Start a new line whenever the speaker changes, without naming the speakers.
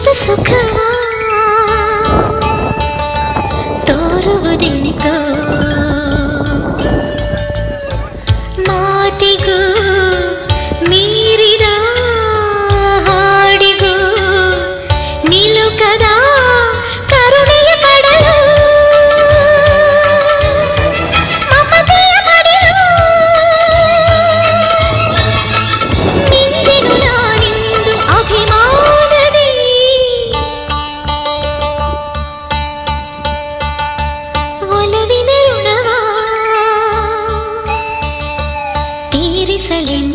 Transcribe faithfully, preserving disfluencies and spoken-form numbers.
ದೂರದ ಸುಖವ ತೋರುವುದೆನಿತೋ ಮಾತಿಗೂ ಮೀರಿದ ಹಾಡಿಗೂ ನಿಲುಕದ ಕರುಣೆಯ ಕಡಲು ಮಮತೆಯ ಮಡಿಲು ನಿಂದೆನು ನಾನಿಂದು ಅಭಿಮಾನದಿ ಒಲವಿನ ಋಣವ ತೀರಿಸಲೆಂದು